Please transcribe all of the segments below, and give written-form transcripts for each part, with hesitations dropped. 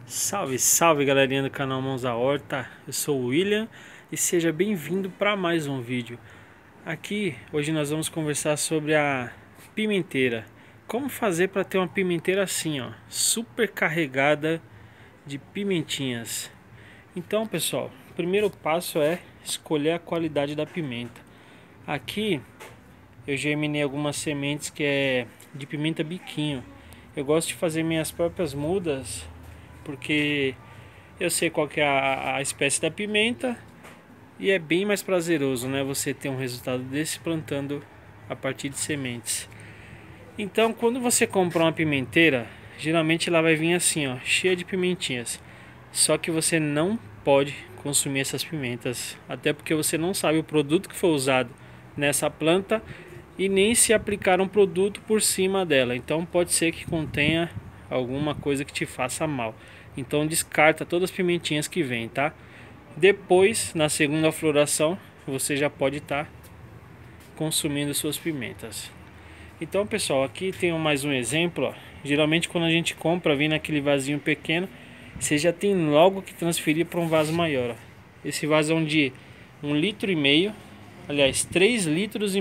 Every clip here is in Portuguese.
Salve, salve galerinha do canal Mãos à Horta, eu sou o William e seja bem-vindo para mais um vídeo. Aqui hoje nós vamos conversar sobre a pimenteira. Como fazer para ter uma pimenteira assim, ó, super carregada de pimentinhas. Então pessoal, o primeiro passo é escolher a qualidade da pimenta. Aqui eu germinei algumas sementes que é de pimenta biquinho. Eu gosto de fazer minhas próprias mudas porque eu sei qual que é a espécie da pimenta e é bem mais prazeroso, né? Você ter um resultado desse plantando a partir de sementes. Então, quando você comprar uma pimenteira, geralmente ela vai vir assim, ó, cheia de pimentinhas. Só que você não pode consumir essas pimentas, até porque você não sabe o produto que foi usado nessa planta e nem se aplicar um produto por cima dela. Então, pode ser que contenha alguma coisa que te faça mal. Então descarta todas as pimentinhas que vem, tá? Depois, na segunda floração, você já pode estar consumindo suas pimentas. Então, pessoal, aqui tem mais um exemplo, ó. Geralmente quando a gente compra, vem naquele vasinho pequeno, você já tem logo que transferir para um vaso maior, ó. Esse vaso é de 1,5 litro, aliás, 3,5 litros.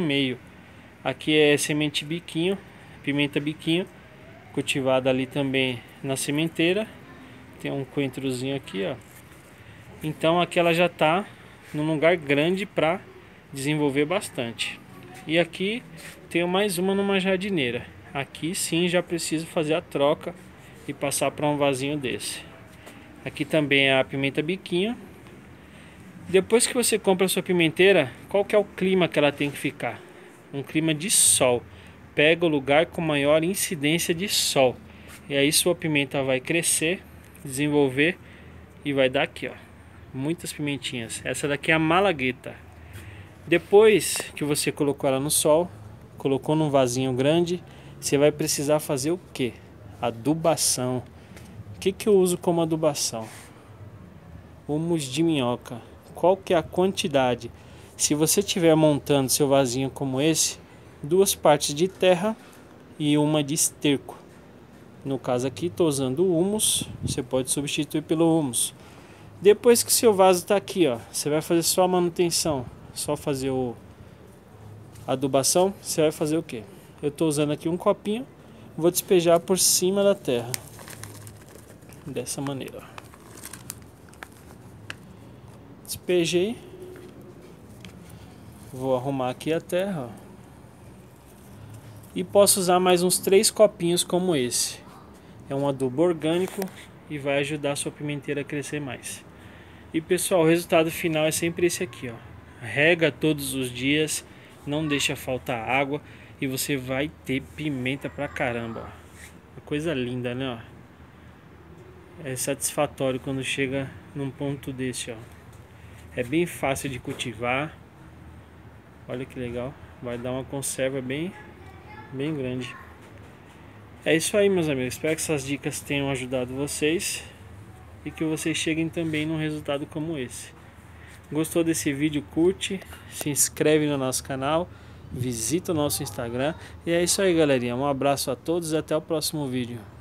Aqui é semente biquinho, pimenta biquinho, cultivada ali também na sementeira. Tem um coentrozinho aqui, ó. Então aqui ela já tá num lugar grande para desenvolver bastante. E aqui tenho mais uma numa jardineira. Aqui sim já preciso fazer a troca e passar para um vasinho desse. Aqui também é a pimenta biquinho. Depois que você compra a sua pimenteira, qual que é o clima que ela tem que ficar? Um clima de sol. Pega o lugar com maior incidência de sol. E aí sua pimenta vai crescer, desenvolver e vai dar aqui, ó, muitas pimentinhas. Essa daqui é a malagueta. Depois que você colocou ela no sol, colocou num vasinho grande, você vai precisar fazer o que? Adubação. O que eu uso como adubação? Humus de minhoca. Qual que é a quantidade? Se você estiver montando seu vasinho como esse, 2 partes de terra e uma de esterco. No caso aqui estou usando o humus, você pode substituir pelo humus. Depois que seu vaso está aqui, ó, você vai fazer só a manutenção, só fazer a adubação. Você vai fazer o que? Eu estou usando aqui um copinho, vou despejar por cima da terra, dessa maneira. Despejei, vou arrumar aqui a terra, ó. E posso usar mais uns 3 copinhos como esse. É um adubo orgânico e vai ajudar a sua pimenteira a crescer mais. E pessoal, o resultado final é sempre esse aqui, ó. Rega todos os dias, não deixa faltar água e você vai ter pimenta pra caramba, ó. Uma coisa linda, né, ó. É satisfatório quando chega num ponto desse, ó. É bem fácil de cultivar. Olha que legal, vai dar uma conserva bem grande. É isso aí, meus amigos, espero que essas dicas tenham ajudado vocês e que vocês cheguem também num resultado como esse. Gostou desse vídeo? Curte, se inscreve no nosso canal, visita o nosso Instagram. E é isso aí, galerinha, um abraço a todos e até o próximo vídeo.